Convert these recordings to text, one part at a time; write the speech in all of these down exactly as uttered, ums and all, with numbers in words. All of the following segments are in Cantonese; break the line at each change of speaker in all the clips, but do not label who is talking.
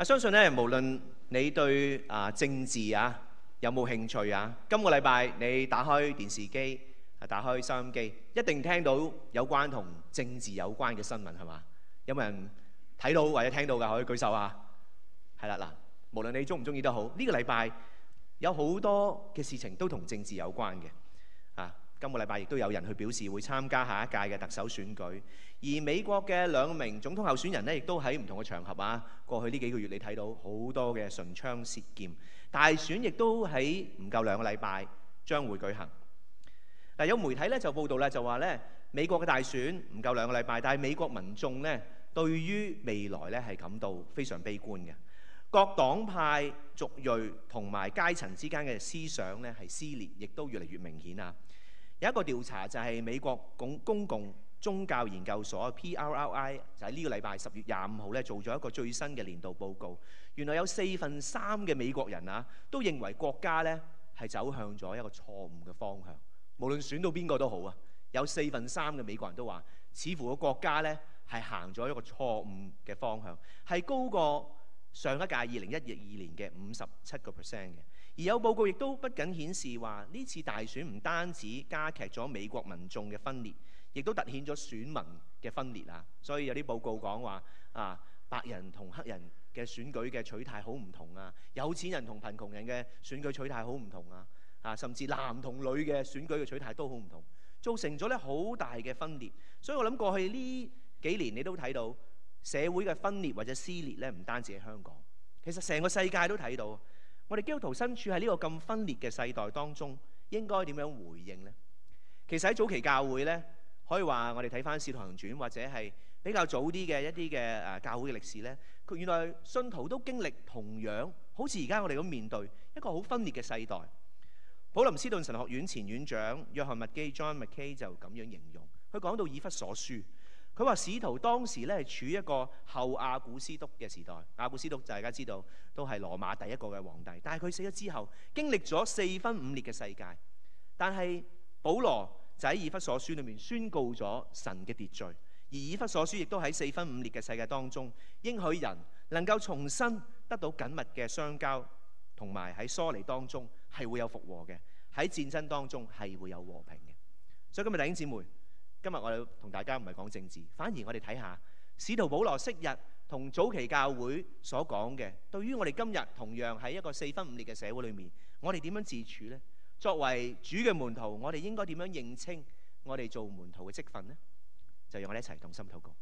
啊，相信咧，無論你對啊政治啊有冇興趣啊，今個禮拜你打開電視機、啊打開收音機，一定聽到有關同政治有關嘅新聞係嘛？有冇人睇到或者聽到㗎？可以舉手啊！係啦嗱，無論你中唔中意都好，呢個禮拜有好多嘅事情都同政治有關嘅啊。今個禮拜亦都有人去表示會參加下一屆嘅特首選舉，而美國嘅兩名總統候選人呢，亦都喺唔同嘅場合啊，過去呢幾個月你睇到好多嘅唇槍舌劍，大選亦都喺唔夠兩個禮拜將會舉行。嗱，有媒體咧就報道咧就話咧，美國嘅大選唔夠兩個禮拜，但係美國民眾咧對於未來咧係感到非常悲觀嘅，各黨派、族裔同埋階層之間嘅思想咧係撕裂，亦都越嚟越明顯啊！有一個調查就係美國公公共宗教研究所 P R R I 就喺呢個禮拜十月廿五號咧做咗一個最新嘅年度報告。原來有四分三嘅美國人啊，都認為國家咧係走向咗一個錯誤嘅方向。無論選到邊個都好啊，有四分三嘅美國人都話，似乎個國家咧係行咗一個錯誤嘅方向，係高過上一屆二零一二年嘅五十七個 percent 嘅。而有報告亦都不僅顯示話呢次大選唔單止加劇咗美國民眾嘅分裂，亦都突顯咗選民嘅分裂啊！所以有啲報告講話啊，白人同黑人嘅選舉嘅取態好唔同啊，有錢人同貧窮人嘅選舉取態好唔同啊，啊甚至男同女嘅選舉嘅取態都好唔同，造成咗咧好大嘅分裂。所以我諗過去呢幾年你都睇到社會嘅分裂或者撕裂咧，唔單止喺香港，其實成個世界都睇到。我哋基督徒身處喺呢個咁分裂嘅世代當中，應該點樣回應呢？其實喺早期教會呢，可以話我哋睇翻《使徒行傳》或者係比較早啲嘅一啲嘅誒教會嘅歷史呢，佢原來信徒都經歷同樣好似而家我哋咁面對一個好分裂嘅世代。普林斯頓神學院前院長約翰麥基 John Mackay 就咁樣形容，佢講到以弗所書。佢話使徒當時咧係處於一個後亞古斯督嘅時代，亞古斯督大家知道都係羅馬第一個嘅皇帝，但係佢死咗之後，經歷咗四分五裂嘅世界。但係保羅就喺以弗所書裏面宣告咗神嘅秩序，而以弗所書亦都喺四分五裂嘅世界當中，應許人能夠重新得到緊密嘅相交，同埋喺疏離當中係會有復和嘅，喺戰爭當中係會有和平嘅。所以今日弟兄姊妹，今日我哋同大家唔係講政治，反而我哋睇下使徒保羅昔日同早期教會所講嘅，對於我哋今日同樣喺一個四分五裂嘅社會裏面，我哋點樣自處呢？作為主嘅門徒，我哋應該點樣認清我哋做門徒嘅職分呢？就讓我哋一齊同心禱告。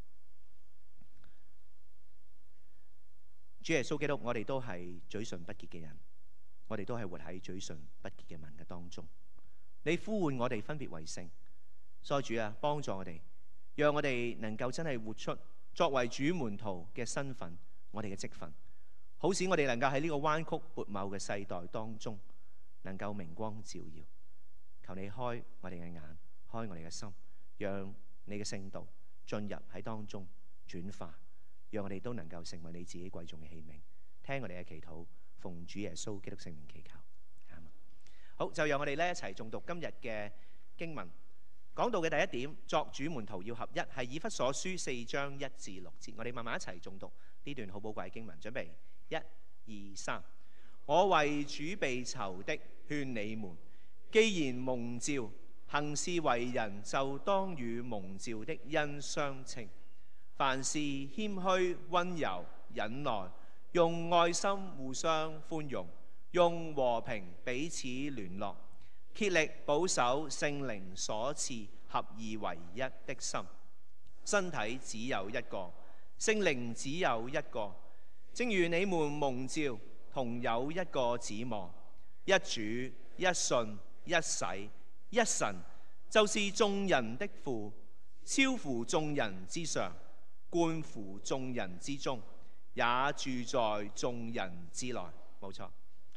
主耶穌基督，我哋都係嘴唇不潔嘅人，我哋都係活喺嘴唇不潔嘅民嘅當中。你呼喚我哋分別為聖。所以主啊，幫助我哋，讓我哋能夠真係活出作為主門徒嘅身份，我哋嘅職分，好使我哋能夠喺呢個彎曲悖謬嘅世代當中，能夠明光照耀。求你開我哋嘅眼，開我哋嘅心，讓你嘅聖道進入喺當中轉化，讓我哋都能夠成為你自己貴重嘅器皿。聽我哋嘅祈禱，奉主耶穌基督聖名祈求。好，就讓我哋咧一齊誦讀今日嘅經文。講到嘅第一點，作主門徒要合一，係以弗所書四章一至六節。我哋慢慢一齊誦讀呢段好寶貴嘅經文。準備，一、二、三。我為主被囚的勸你們，既然蒙召，行事為人就當與蒙召的恩相稱。凡事謙虛、溫柔、忍耐，用愛心互相寬容，用和平彼此聯絡。竭力保守聖靈所賜合二為一的心，身體只有一個，聖靈只有一個，正如你們蒙召，同有一個指望，一主、一信、一洗、一神，就是眾人的父，超乎眾人之上，貫乎眾人之中，也住在眾人之內。冇錯。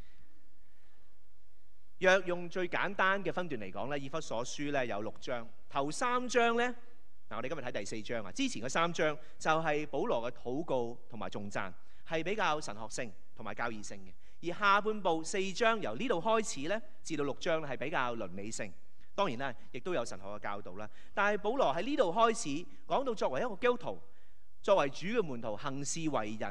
若用最簡單嘅分段嚟講咧，以弗所書咧有六章，頭三章咧，嗱我哋今日睇第四章啊。之前嗰三章就係保羅嘅禱告同埋頌讚，係比較神學性同埋教義性嘅。而下半部四章由呢度開始咧，至到六章咧係比較倫理性。當然啦，亦都有神學嘅教導啦。但係保羅喺呢度開始講到作為一個基督徒，作為主嘅門徒，行事為人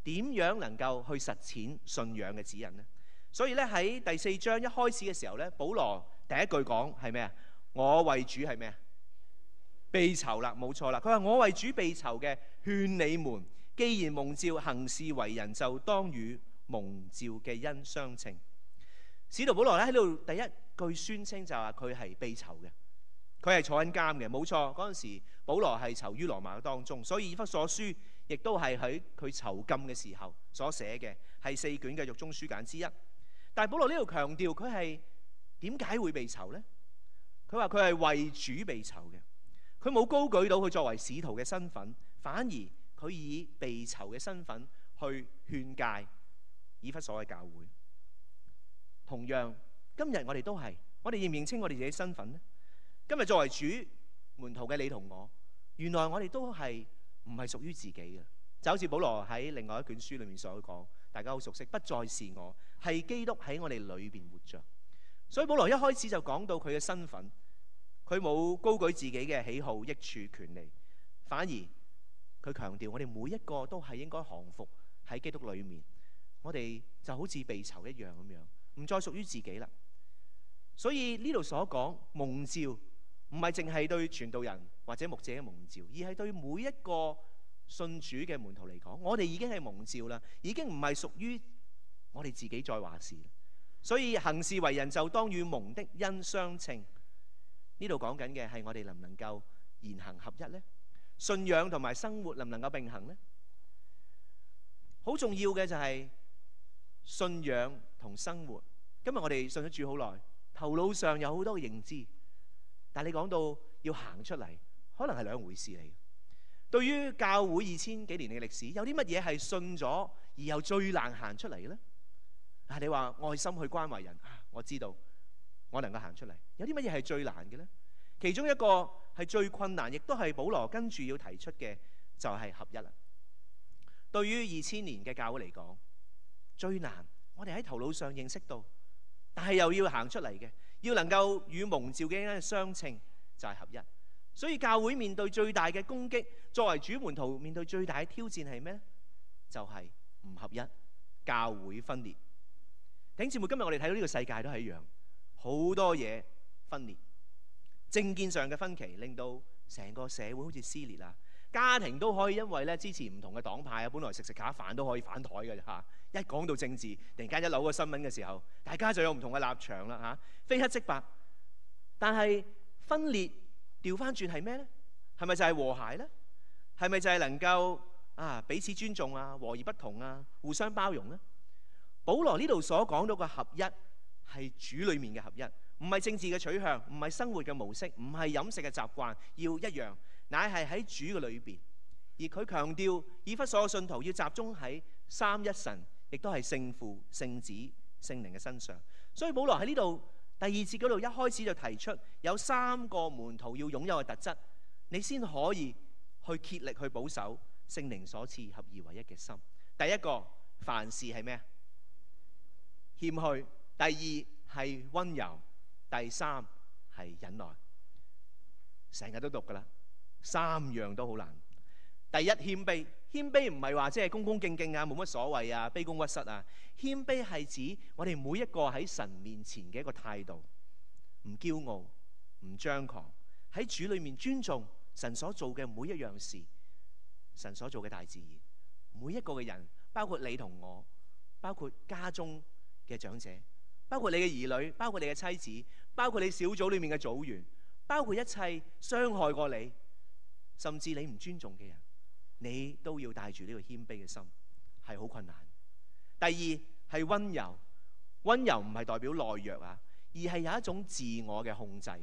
點樣能夠去實踐信仰嘅指引呢？所以咧喺第四章一開始嘅時候咧，保羅第一句講係咩啊？我為主係咩啊？被囚啦，冇錯啦。佢話我為主被囚嘅，勸你們，既然蒙召行事為人，就當與蒙召嘅恩相稱。使徒保羅咧喺度第一句宣稱就話佢係被囚嘅，佢係坐緊監嘅，冇錯。嗰陣時保羅係囚於羅馬當中，所以以弗所書亦都係喺佢囚禁嘅時候所寫嘅，係四卷嘅獄中書簡之一。但係保羅呢度強調佢係點解會被囚呢？佢話佢係為主被囚嘅，佢冇高舉到佢作為使徒嘅身份，反而佢以被囚嘅身份去勸誡以弗所嘅教會。同樣今日我哋都係，我哋認唔認清我哋自己身份呢？今日作為主門徒嘅你同我，原來我哋都係唔係屬於自己嘅，就好似保羅喺另外一卷書裏面所講，大家好熟悉，不再是我，係基督喺我哋裏邊活着。所以保羅一開始就講到佢嘅身份，佢冇高舉自己嘅喜好、益處、權利，反而佢強調我哋每一個都係應該降服喺基督裏面，我哋就好似被囚一樣咁樣，唔再屬於自己啦。所以呢度所講蒙召，唔係淨係對傳道人或者牧者嘅蒙召，而係對每一個信主嘅門徒嚟講，我哋已經係蒙召啦，已經唔係屬於我哋自己再話事。所以行事為人就當與蒙的恩相稱。呢度講緊嘅係我哋能唔能夠言行合一呢？信仰同埋生活能唔能夠並行呢？好重要嘅就係信仰同生活。今日我哋信咗主好耐，頭腦上有好多嘅認知，但係你講到要行出嚟，可能係兩回事嚟。對於教會二千幾年嘅歷史，有啲乜嘢係信咗而又最難行出嚟嘅呢？啊，你話愛心去關懷人啊，我知道我能夠行出嚟。有啲乜嘢係最難嘅呢？其中一個係最困難，亦都係保羅跟住要提出嘅，就係合一啦。對於二千年嘅教會嚟講，最難我哋喺頭腦上認識到，但係又要行出嚟嘅，要能夠與蒙召嘅恩相稱，就係合一。所以教會面對最大嘅攻擊，作為主門徒面對最大嘅挑戰係咩呢？就係唔合一，教會分裂。弟兄姊妹，今日我哋睇到呢個世界都係一樣，好多嘢分裂，政見上嘅分歧令到成個社會好似撕裂啊！家庭都可以因為咧支持唔同嘅黨派啊，本來食食下飯都可以反台嘅嚇。一講到政治，突然間一扭個新聞嘅時候，大家就有唔同嘅立場啦嚇，非黑即白。但係分裂調翻轉係咩呢？係咪就係和諧呢？係咪就係能夠啊彼此尊重啊，和而不同啊，互相包容呢？保羅呢度所講到嘅合一係主裏面嘅合一，唔係政治嘅取向，唔係生活嘅模式，唔係飲食嘅習慣要一樣，乃係喺主嘅裏邊。而佢強調以弗所嘅信徒要集中喺三一神，亦都係聖父、聖子、聖靈嘅身上。所以保羅喺呢度第二節嗰度一開始就提出有三個門徒要擁有嘅特質，你先可以去竭力去保守聖靈所賜合而為一嘅心。第一個，凡事係咩？謙虛。第二係溫柔。第三係忍耐。成日都讀噶啦，三樣都好難。第一，謙卑。謙卑唔係話即係恭恭敬敬啊，冇乜所謂啊，卑躬屈膝啊。謙卑係指我哋每一個喺神面前嘅一個態度，唔驕傲，唔張狂，喺主裏面尊重神所做嘅每一樣事，神所做嘅大自然，每一個嘅人，包括你同我，包括家中嘅長者，包括你嘅兒女，包括你嘅妻子，包括你小組裏面嘅組員，包括一切傷害過你，甚至你唔尊重嘅人，你都要帶住呢個謙卑嘅心，係好困難。第二係溫柔。溫柔唔係代表懦弱啊，而係有一種自我嘅控制，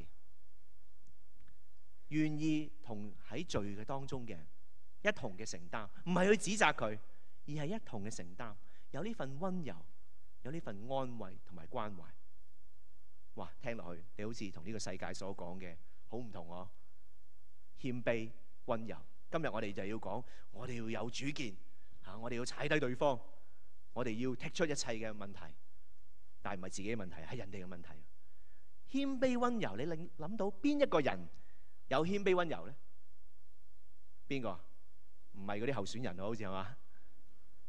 願意同喺罪嘅當中嘅人一同嘅承擔，唔係去指責佢，而係一同嘅承擔，有呢份溫柔，有呢份安慰同埋關懷。哇，聽落去你好似同呢個世界所講嘅好唔同哦。謙卑溫柔，今日我哋就要講，我哋要有主見吓，我哋要踩低對方，我哋要剔出一切嘅問題，但係唔係自己嘅問題，係人哋嘅問題。謙卑溫柔，你諗到邊一個人有謙卑溫柔呢？邊個？唔係嗰啲候選人，好似係嘛？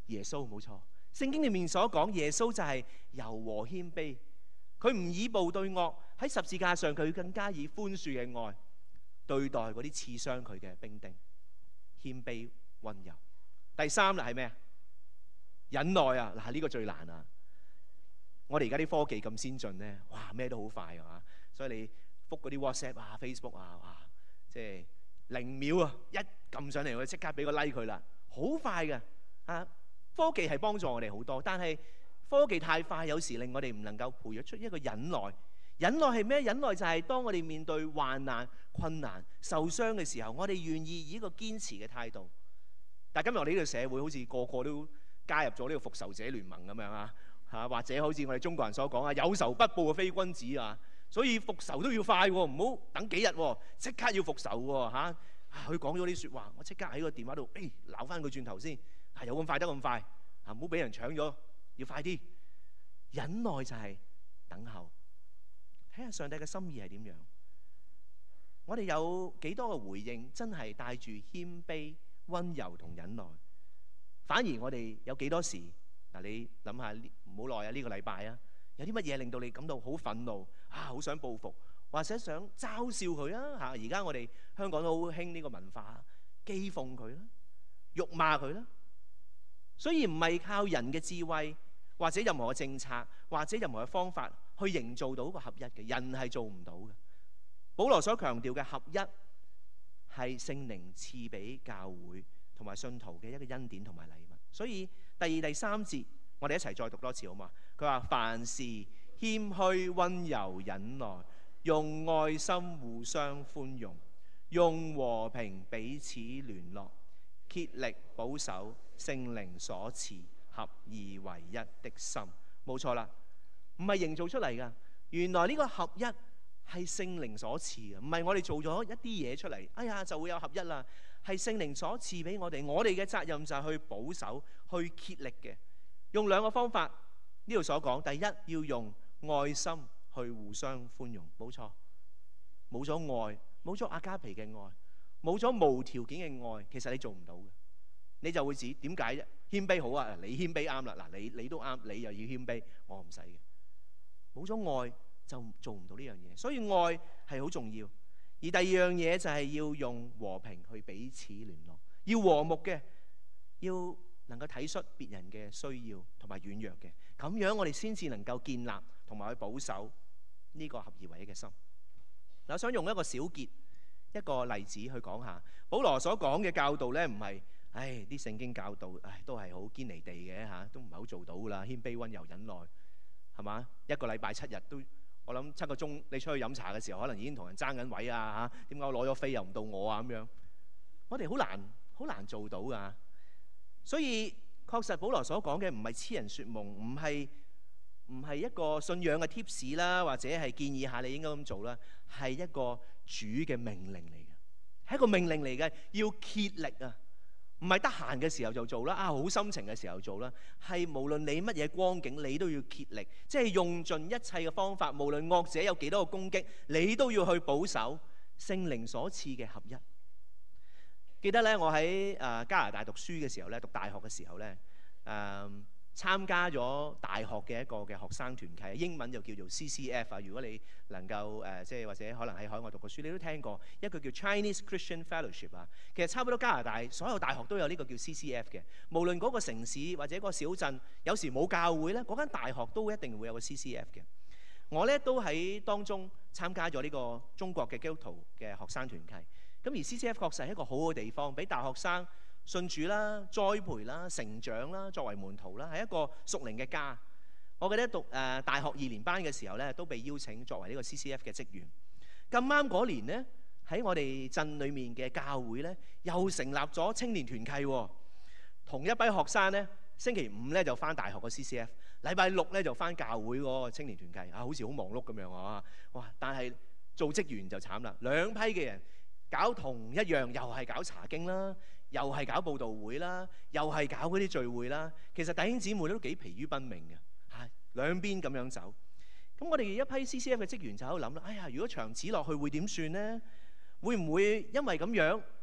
耶穌，冇錯。聖經裏面所講耶穌就係柔和謙卑，佢唔以暴對惡，喺十字架上佢更加以寬恕嘅愛對待嗰啲刺傷佢嘅兵丁，謙卑溫柔。第三啦係咩啊？忍耐啊！嗱，呢個最難啊！我哋而家啲科技咁先進咧，哇咩都好快啊！所以你覆嗰啲 WhatsApp 啊、Facebook 啊，哇，即係零秒啊，一撳上嚟我即刻俾個 like 佢啦，好快嘅啊！科技係幫助我哋好多，但係科技太快，有時令我哋唔能夠培育出一個忍耐。忍耐係咩？忍耐就係當我哋面對患難、困難、受傷嘅時候，我哋願意以一個堅持嘅態度。但係今日我哋呢個社會好似個個都加入咗呢個復仇者聯盟咁樣啊，嚇或者好似我哋中國人所講啊，有仇不報嘅非君子啊，所以復仇都要快喎，唔好等幾日喎，即刻要復仇喎嚇。佢講咗啲説話，我即刻喺個電話度誒鬧翻佢轉頭先。係有咁快得咁快啊！唔好俾人搶咗，要快啲。忍耐就係等候，睇下上帝嘅心意係點樣。我哋有幾多嘅回應，真係帶住謙卑、溫柔同忍耐。反而我哋有幾多時嗱？你諗下，唔好耐啊！呢個禮拜啊，有啲乜嘢令到你感到好憤怒啊？好想報復，或者想嘲笑佢啊？嚇！而家我哋香港都好興呢個文化，譏諷佢啦，辱罵佢啦。所以唔係靠人嘅智慧，或者任何嘅政策，或者任何嘅方法去營造到個合一嘅，人係做唔到嘅。保羅所強調嘅合一係聖靈賜俾教會同埋信徒嘅一個恩典同埋禮物。所以第二、第三節我哋一齊再讀多次好嘛？佢話凡事謙虛、溫柔、忍耐，用愛心互相寬容，用和平彼此聯絡，竭力保守聖靈所賜合而為一的心。冇錯啦，唔係營造出嚟噶。原來呢個合一係聖靈所賜嘅，唔係我哋做咗一啲嘢出嚟，哎呀就會有合一啦。係聖靈所賜俾我哋，我哋嘅責任就係去保守、去竭力嘅。用兩個方法，呢度所講，第一要用愛心去互相寬容。冇錯，冇咗愛，冇咗阿加皮嘅愛，冇咗無條件嘅愛，其實你做唔到嘅。你就會指點解啫？謙卑好啊，你謙卑啱啦。嗱，你你都啱，你又要謙卑，我唔使嘅。冇咗愛就做唔到呢樣嘢，所以愛係好重要。而第二樣嘢就係要用和平去彼此聯絡，要和睦嘅，要能夠體恤別人嘅需要同埋軟弱嘅，咁樣我哋先至能夠建立同埋去保守呢個合而為一嘅心。嗱，我想用一個小結一個例子去講下，保羅所講嘅教導咧，唔係。唉，啲聖經教導，唉，都係好堅離地嘅嚇，都唔係好做到噶啦。謙卑、溫柔、忍耐，係嘛？一個禮拜七日都，我諗七個鐘，你出去飲茶嘅時候，可能已經同人爭緊位啊嚇。點解我攞咗飛又唔到我啊咁樣？我哋好難，好難做到噶。所以確實，保羅所講嘅唔係痴人說夢，唔係唔係一個信仰嘅 tips 啦，或者係建議下你應該咁做啦，係一個主嘅命令嚟嘅，係一個命令嚟嘅，要竭力啊！唔係得閒嘅時候就做啦，啊好心情嘅時候做啦，係無論你乜嘢光景，你都要竭力，即係用盡一切嘅方法，無論惡者有幾多個攻擊，你都要去保守聖靈所賜嘅合一。記得咧，我喺誒加拿大讀書嘅時候咧，讀大學嘅時候咧，誒參加咗大學嘅一個嘅學生團契，英文就叫做 C C F 啊。如果你能夠誒即係或者可能喺海外讀過書，你都聽過一個叫 Chinese Christian Fellowship 啊。其實差唔多加拿大所有大學都有呢個叫 C C F 嘅。無論嗰個城市或者嗰個小鎮，有時冇教會咧，嗰間大學都一定會有個 C C F 嘅。我咧都喺當中參加咗呢個中國嘅基督徒嘅學生團契。咁而 C C F 確實係一個好好嘅地方，俾大學生信主啦、栽培啦、成長啦，作為門徒啦，係一個屬靈嘅家。我記得讀誒、呃、大學二年班嘅時候咧，都被邀請作為呢個 C C F 嘅職員。咁啱嗰年呢，喺我哋鎮裏面嘅教會咧，又成立咗青年團契。同一批學生咧，星期五咧就返大學個 C C F， 禮拜六咧就返教會嗰個青年團契。啊，好似好忙碌咁樣啊！哇，但係做職員就慘啦，兩批嘅人搞同一樣，又係搞查經啦。又係搞佈道會啦，又係搞嗰啲聚會啦。其實弟兄姊妹都幾疲於奔命嘅嚇，兩邊咁樣走。咁我哋一批 C C F 嘅職員就喺度諗啦，哎呀，如果長此落去會點算呢？會唔會因為咁樣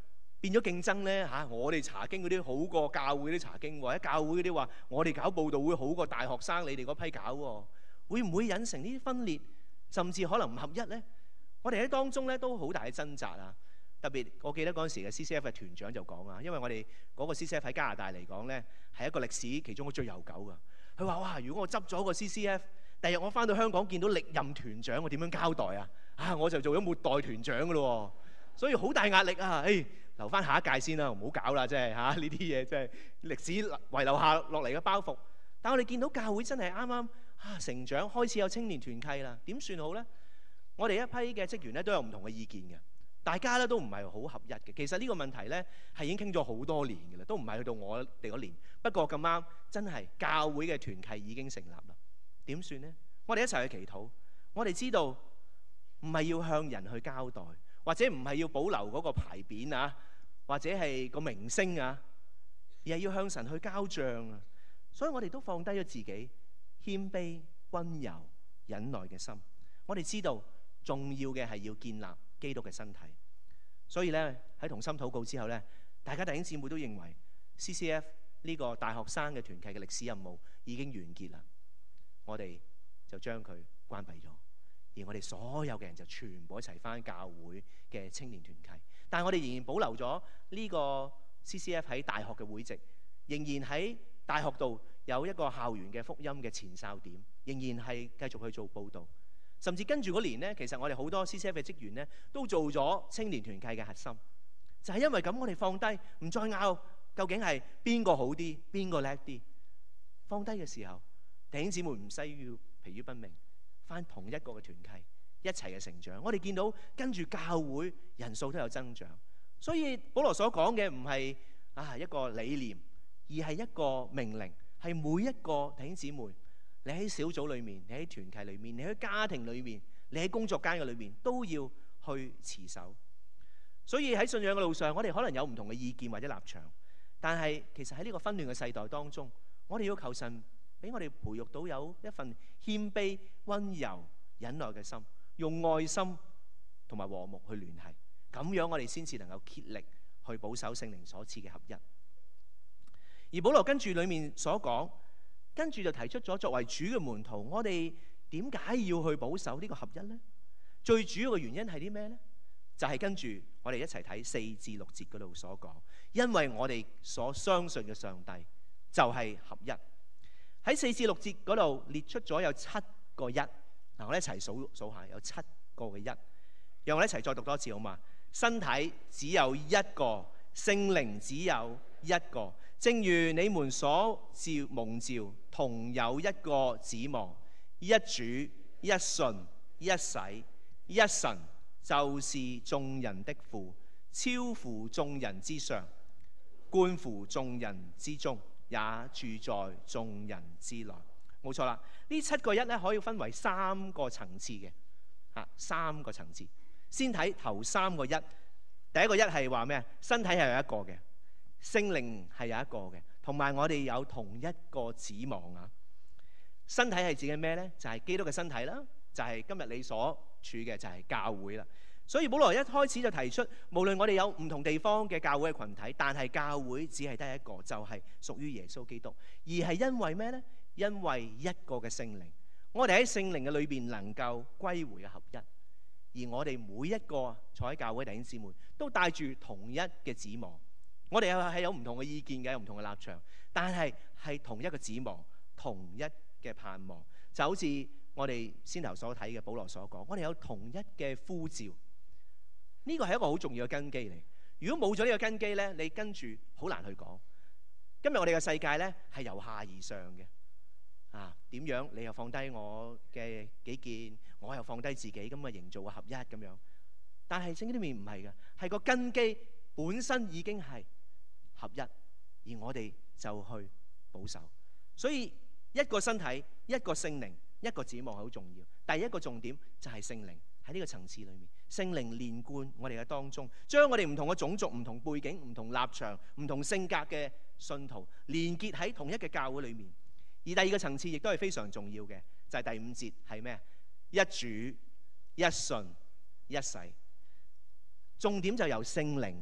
變咗競爭咧嚇，我哋查經嗰啲好過教會啲查經，或者教會嗰啲話我哋搞佈道會好過大學生你哋嗰批搞喎，會唔會引成呢啲分裂，甚至可能唔合一咧？我哋喺當中咧都好大嘅掙扎啊！特別我記得嗰陣時嘅 C C F 嘅團長就講啊，因為我哋嗰個 C C F 喺加拿大嚟講咧係一個歷史其中最悠久噶。佢話：哇！如果我執咗個 C C F， 第日我翻到香港見到歷任團長，我點樣交代啊？啊！我就做咗末代團長噶咯喎，所以好大壓力啊！誒、哎，留翻下一屆先啦，唔好搞啦，真係嚇呢啲嘢，真係歷史遺留下落嚟嘅包袱。但係我哋見到教會真係啱啱啊成長，開始有青年團契啦，點算好咧？我哋一批嘅職員咧都有唔同嘅意見嘅，大家咧都唔係好合一嘅。其實呢個問題咧係已經傾咗好多年嘅啦，都唔係去到我哋嗰年。不過咁啱真係教會嘅團契已經成立啦，點算呢？我哋一齊去祈禱。我哋知道唔係要向人去交代，或者唔係要保留嗰個牌匾啊，或者係個名聲啊，而係要向神去交賬啊。所以我哋都放低咗自己謙卑、溫柔、忍耐嘅心。我哋知道重要嘅係要建立基督嘅身體，所以咧喺同心禱告之後咧，大家弟兄姊妹都認為 C C F 呢個大學生嘅團契嘅歷史任務已經完結啦，我哋就將佢關閉咗，而我哋所有嘅人就全部一齊返教會嘅青年團契，但係我哋仍然保留咗呢個 C C F 喺大學嘅會籍，仍然喺大學度有一個校園嘅福音嘅前哨點，仍然係繼續去做報導。甚至跟住嗰年呢，其實我哋好多 C C F 嘅職員呢，都做咗青年團契嘅核心，就係因為咁，我哋放低，唔再拗究竟係邊個好啲，邊個叻啲。放低嘅時候，弟兄姊妹唔需要疲於奔命，返同一個嘅團契，一齊嘅成長。我哋見到跟住教會人數都有增長，所以保羅所講嘅唔係啊一個理念，而係一個命令，係每一個弟兄姊妹。你喺小組裏面，你喺團契裏面，你喺家庭裏面，你喺工作間嘅裏面，都要去持守。所以喺信仰嘅路上，我哋可能有唔同嘅意見或者立場，但係其實喺呢個紛亂嘅世代當中，我哋要求神俾我哋培育到有一份謙卑、溫柔、忍耐嘅心，用愛心同埋和睦去聯繫，咁樣我哋先至能夠竭力去保守聖靈所賜嘅合一。而保羅跟住裏面所講。跟住就提出咗作為主嘅門徒，我哋點解要去保守呢個合一呢？最主要嘅原因係啲咩呢？就係、是、跟住我哋一齊睇四至六節嗰度所講，因為我哋所相信嘅上帝就係合一。喺四至六節嗰度列出咗有七個一，嗱我哋一齊數數下，有七個嘅一。讓我哋一齊再讀多次好嘛？身體只有一個，聖靈只有一個。正如你們所召蒙召，同有一個指望，一主、一信、一洗、一神，就是眾人的父，超乎眾人之上，觀乎眾人之中，也住在眾人之內。冇錯啦，呢七個一咧可以分為三個層次嘅，嚇三個層次。先睇頭三個一，第一個一係話咩？身體係有一個嘅。聖靈係有一個嘅，同埋我哋有同一個指望啊！身體係指嘅咩呢？就係基督嘅身體啦，就係今日你所處嘅就係教會啦。所以保羅一開始就提出，無論我哋有唔同地方嘅教會嘅群體，但係教會只係得一個，就係屬於耶穌基督。而係因為咩呢？因為一個嘅聖靈，我哋喺聖靈嘅裏邊能夠歸回嘅合一。而我哋每一個坐喺教會弟兄姊妹都帶住同一嘅指望。我哋係有唔同嘅意見嘅，有唔同嘅立場，但係係同一個指望，同一嘅盼望，就好似我哋先頭所睇嘅保羅所講，我哋有同一嘅呼召，呢個係一個好重要嘅根基嚟。如果冇咗呢個根基呢，你跟住好難去講。今日我哋嘅世界呢係由下而上嘅，啊點樣你又放低我嘅己見，我又放低自己，咁啊營造個合一咁樣。但係聖經裏面唔係嘅，係個根基本身已經係合一，而我哋就去保守。所以一個身體、一個聖靈、一個指望係好重要。第一個重點就係聖靈喺呢個層次裏面，聖靈連貫我哋嘅當中，將我哋唔同嘅種族、唔同背景、唔同立場、唔同性格嘅信徒連結喺同一嘅教會裏面。而第二個層次亦都係非常重要嘅，就係第五節係咩？一主、一信、一洗。重點就由聖靈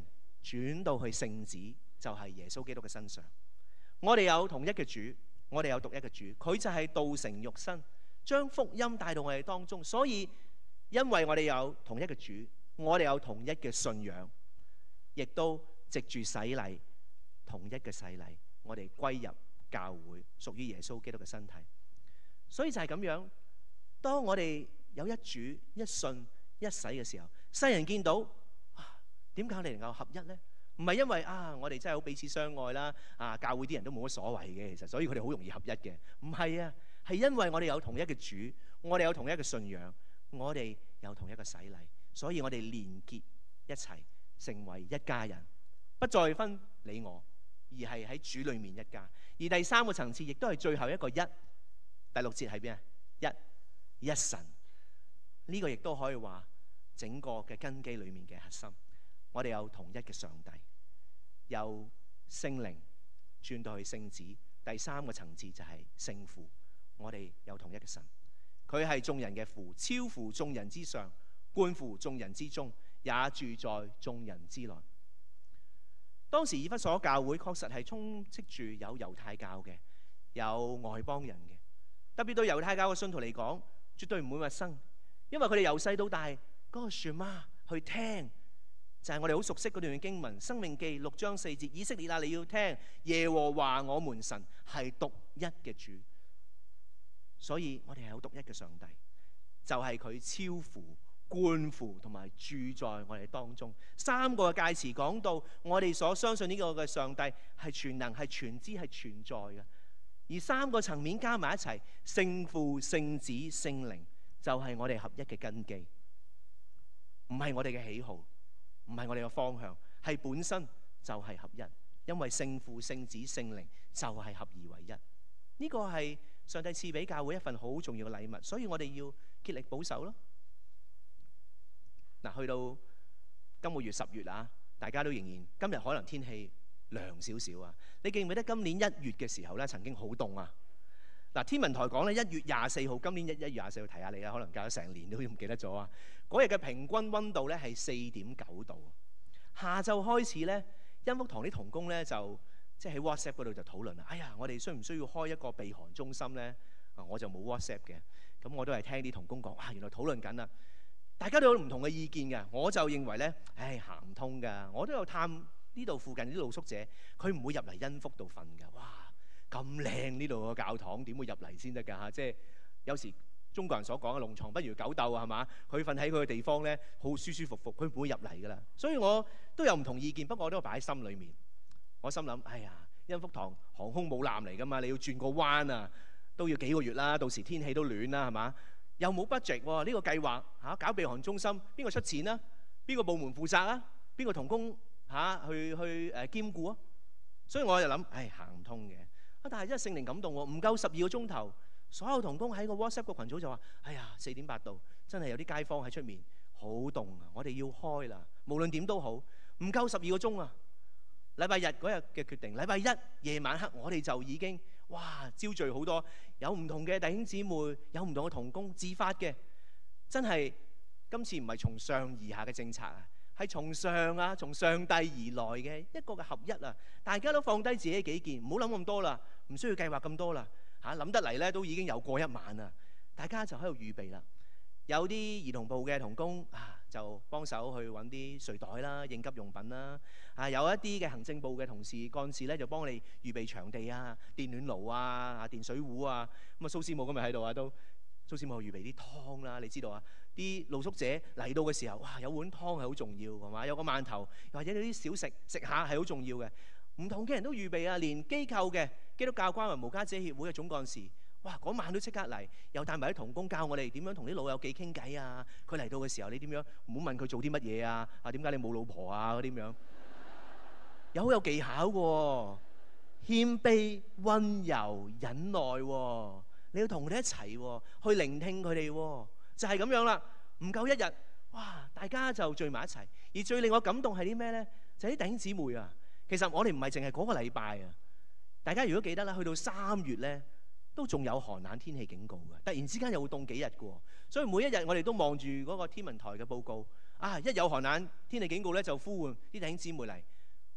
轉到去聖子，就係耶穌基督嘅身上。我哋有同一嘅主，我哋有獨一嘅主，佢就係道成肉身，將福音帶到我哋當中。所以因為我哋有同一嘅主，我哋有同一嘅信仰，亦都藉住洗禮，同一嘅洗禮，我哋歸入教會，屬於耶穌基督嘅身體。所以就係咁樣，當我哋有一主、一信、一洗嘅時候，世人見到啊，點解我哋能夠合一呢？唔係因為啊，我哋真係好彼此相愛啦，啊，教會啲人都冇乜所謂嘅，其實，所以佢哋好容易合一嘅。唔係啊，係因為我哋有同一嘅主，我哋有同一嘅信仰，我哋有同一個洗禮，所以我哋連結一齊，成為一家人，不再分你我，而係喺主裏面一家。而第三個層次，亦都係最後一個一，第六節係邊啊？一一神，呢個亦都可以話整個嘅根基裏面嘅核心。我哋有同一嘅上帝，由聖靈轉到去聖子，第三個層次就係聖父。我哋有同一嘅神，佢係眾人嘅父，超乎眾人之上，貫乎眾人之中，也住在眾人之內。當時以弗所教會確實係充斥住有猶太教嘅，有外邦人嘅，特別對猶太教嘅信徒嚟講，絕對唔會陌生，因為佢哋由細到大嗰個說媽去聽。就係我哋好熟悉嗰段經文，《申命記》六章四節，以色列啊，你要聽耶和華我們神係獨一嘅主，所以我哋係有獨一嘅上帝，就係佢超乎、貫乎同埋住在我哋當中。三個嘅介詞講到，我哋所相信呢個嘅上帝係全能、係全知、係存在嘅。而三個層面加埋一齊，聖父、聖子、聖靈，就係我哋合一嘅根基，唔係我哋嘅喜好。唔係我哋嘅方向，係本身就係合一，因為聖父、聖子、聖靈就係合而為一。呢個係上帝賜俾教會一份好重要嘅禮物，所以我哋要竭力保守咯。嗱，去到今個月十月啊，大家都仍然今日可能天氣涼少少啊。你記唔記得今年一月嘅時候咧，曾經好凍啊？嗱，天文台講咧，一月廿四號，今年一一月廿四號提下你啦，可能隔咗成年都唔記得咗啊。嗰日嘅平均溫度咧係四點九度。下晝開始咧，恩福堂啲同工咧就即係喺 WhatsApp 嗰度就討論啦。哎呀，我哋需唔需要開一個避寒中心咧？啊，我就冇 WhatsApp 嘅，咁我都係聽啲同工講，哇，原來討論緊啦。大家都有唔同嘅意見嘅，我就認為咧，唉，行唔通㗎。我都有探呢度附近啲露宿者，佢唔會入嚟恩福度瞓㗎。哇！咁靚呢度個教堂點會入嚟先得㗎嚇？即係有時中國人所講嘅龍床不如狗竇啊，係嘛？佢瞓喺佢嘅地方咧，好舒舒服服，佢唔會入嚟㗎啦。所以我都有唔同意見，不過我都擺喺心裏面。我心諗，哎呀，恩福堂航空母艦嚟㗎嘛，你要轉個彎啊，都要幾個月啦。到時天氣都暖啦，係嘛？又冇 budget 喎，呢個計劃嚇搞避寒中心，邊個出錢啊？邊個部門負責啊？邊個同工嚇去去誒兼顧啊？所以我就諗，唉，行唔通嘅。但係真係聖靈感動喎，唔夠十二個鐘頭，所有同工喺個 WhatsApp 個群組就話：哎呀，四點八度，真係有啲街坊喺出面，好凍啊！我哋要開啦，無論點都好，唔夠十二個鐘啊！禮拜日嗰日嘅決定，禮拜一夜晚黑我哋就已經哇招聚好多有唔同嘅弟兄姊妹，有唔同嘅同工自發嘅，真係今次唔係從上而下嘅政策啊！係從上啊，從上帝而來嘅一個嘅合一啊！大家都放低自己嘅己見，唔好諗咁多啦，唔需要計劃咁多啦嚇，諗得嚟咧都已經有過一晚啦。大家就喺度預備啦。有啲兒童部嘅同工啊，就幫手去揾啲睡袋啦、應急用品啦。啊，有一啲嘅行政部嘅同事幹事咧，就幫你預備場地啊、電暖爐啊、啊電水壺啊。咁啊，蘇師母今日喺度啊，都蘇師母預備啲湯啦，你知道啊？啲露宿者嚟到嘅時候，哇！有碗湯係好重要，係嘛？有個饅頭，或者有啲小食食下係好重要嘅。唔同嘅人都預備啊，連機構嘅基督教關懷無家者協會嘅總幹事，哇！嗰晚都即刻嚟，又帶埋啲同工教我哋點樣同啲老友記傾偈啊。佢嚟到嘅時候，你點樣唔好問佢做啲乜嘢啊？啊，點解你冇老婆啊？嗰啲咁樣，有好有技巧嘅，謙卑、溫柔、忍耐喎。你要同佢哋一齊喎，去聆聽佢哋喎。就係咁樣啦，唔夠一日，哇！大家就聚埋一齊。而最令我感動係啲咩呢？就係啲弟兄姊妹啊。其實我哋唔係淨係嗰個禮拜啊。大家如果記得啦，去到三月呢，都仲有寒冷天氣警告嘅。突然之間又會凍幾日嘅。所以每一日我哋都望住嗰個天文台嘅報告。啊，一有寒冷天氣警告呢，就呼喚啲弟兄姊妹嚟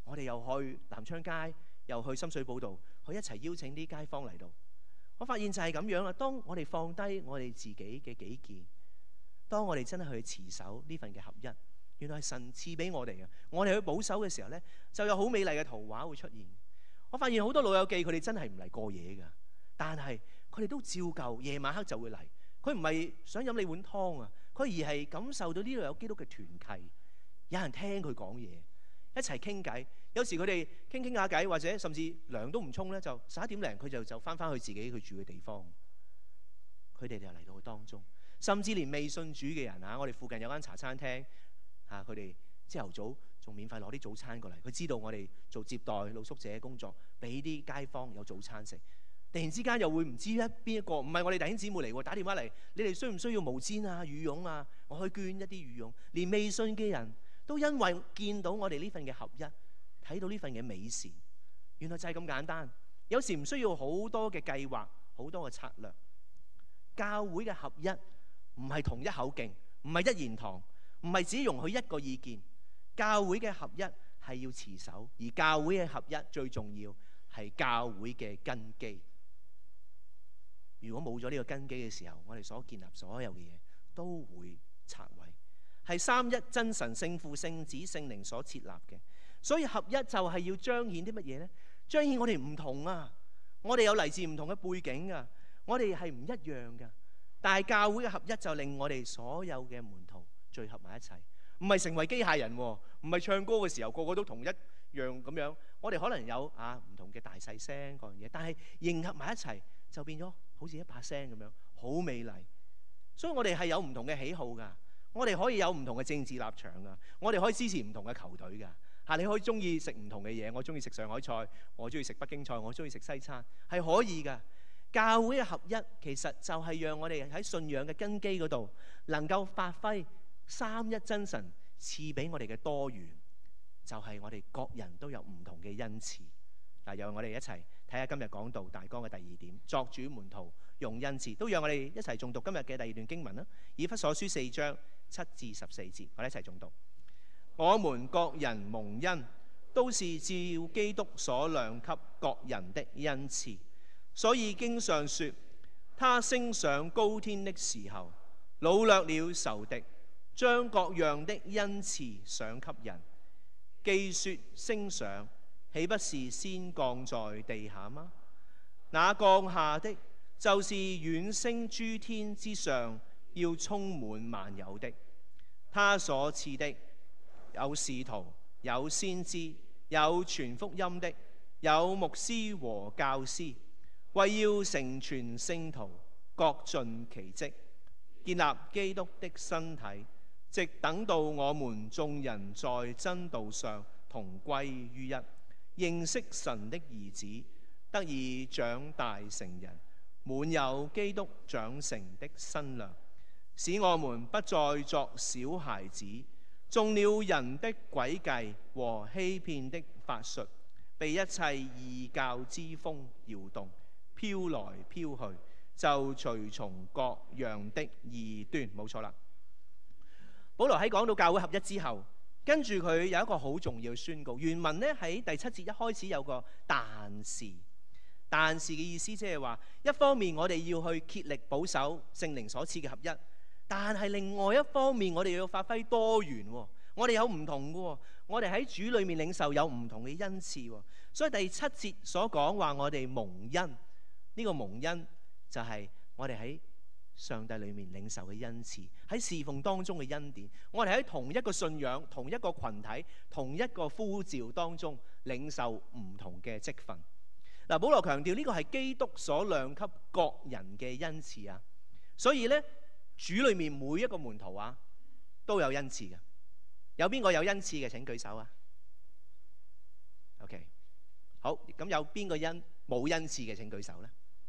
我哋又去南昌街，又去深水埗度，去一齊邀請啲街坊嚟到。我發現就係咁樣啦。當我哋放低我哋自己嘅己見，當我哋真係去持守呢份嘅合一，原來係神賜俾我哋嘅。我哋去保守嘅時候呢，就有好美麗嘅圖畫會出現。我發現好多老友記佢哋真係唔嚟過夜㗎，但係佢哋都照舊夜晚黑就會嚟。佢唔係想飲你碗湯啊，佢而係感受到呢度有基督嘅團契，有人聽佢講嘢，一齊傾偈。有時佢哋傾傾下偈，或者甚至涼都唔沖咧，就十一點零佢就就翻返去自己佢住嘅地方。佢哋就嚟到佢當中，甚至連未信主嘅人啊，我哋附近有間茶餐廳啊，佢哋朝頭早仲免費攞啲早餐過嚟。佢知道我哋做接待露宿者工作，俾啲街坊有早餐食。突然之間又會唔知一邊一個，唔係我哋弟兄姊妹嚟喎，打電話嚟，你哋需唔需要毛氈啊、羽絨啊？我去捐一啲羽絨。連未信嘅人都因為見到我哋呢份嘅合一，睇到呢份嘅美善，原來就係咁簡單。有時唔需要好多嘅計劃，好多嘅策略。教會嘅合一唔係同一口徑，唔係一言堂，唔係只容許一個意見。教會嘅合一係要持守，而教會嘅合一最重要係教會嘅根基。如果冇咗呢個根基嘅時候，我哋所建立所有嘅嘢都會拆毀。係三一真神聖父聖子聖靈所設立嘅，所以合一就係要彰顯啲乜嘢呢？彰顯我哋唔同啊！我哋有嚟自唔同嘅背景啊，我哋係唔一樣噶。但係教會嘅合一就令我哋所有嘅門徒聚合埋一齊，唔係成為機械人，唔係唱歌嘅時候個個都同一樣咁樣。我哋可能有啊唔同嘅大細聲嗰樣嘢，但係迎合埋一齊就變咗好似一把聲咁樣，好美麗。所以我哋係有唔同嘅喜好噶，我哋可以有唔同嘅政治立場噶，我哋可以支持唔同嘅球隊噶。嚇，你可以中意食唔同嘅嘢，我中意食上海菜，我中意食北京菜，我中意食西餐，係可以噶。教會嘅合一其實就係讓我哋喺信仰嘅根基嗰度能夠發揮三一真神賜俾我哋嘅多元，就係、是、我哋各人都有唔同嘅恩賜。嗱，讓我哋一齊睇下今日講道大綱嘅第二點，作主門徒用恩賜，都讓我哋一齊誦讀今日嘅第二段經文啦。以弗所書四章七至十四節，我哋一齊誦讀。我們各人蒙恩，都是照基督所量給各人的恩賜。所以經上說，他升上高天的時候，擄掠了仇敵，將各樣的恩賜賞給人。既說升上，豈不是先降在地下嗎？那降下的，就是遠升諸天之上，要充滿萬有的。他所賜的，有使徒，有先知，有傳福音的，有牧師和教師，為要成全聖徒，各盡其職，建立基督的身體，直等到我們眾人在真道上同歸於一，認識神的兒子，得以長大成人，滿有基督長成的身量，使我們不再作小孩子，中了人的詭計和欺騙的法術，被一切異教之風搖動，飄來飄去，就隨從各樣的異端。冇錯啦。保羅喺講到教會合一之後，跟住佢有一個好重要嘅宣告。原文呢喺第七節一開始有個但是，但是嘅意思即係話，一方面我哋要去竭力保守聖靈所賜嘅合一，但係另外一方面我哋要發揮多元。我哋有唔同嘅，我哋喺主裏面領受有唔同嘅恩賜。所以第七節所講話我哋蒙恩，呢個蒙恩就係我哋喺上帝裏面領受嘅恩賜，喺侍奉當中嘅恩典。我哋喺同一個信仰、同一個群體、同一個呼召當中領受唔同嘅職分。嗱，保羅強調呢個係基督所量給各人嘅恩賜啊。所以呢，主裏面每一個門徒啊都有恩賜嘅。有邊個有恩賜嘅？請舉手啊。OK， 好，咁有邊個恩冇恩賜嘅？請舉手咧。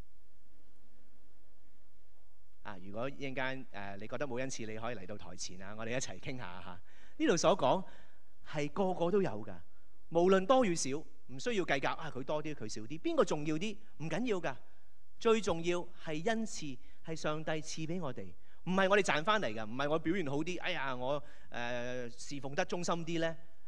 啊，如果一陣間誒你覺得冇恩賜，你可以嚟到台前啊，我哋一齊傾下嚇。呢度所講係個個都有㗎，無論多與少，唔需要計較啊，佢多啲佢少啲，邊個重要啲唔緊要㗎。最重要係恩賜，係上帝賜俾我哋。唔係我哋賺翻嚟㗎，唔係我表現好啲，哎呀我誒、呃、侍奉得忠心啲呢。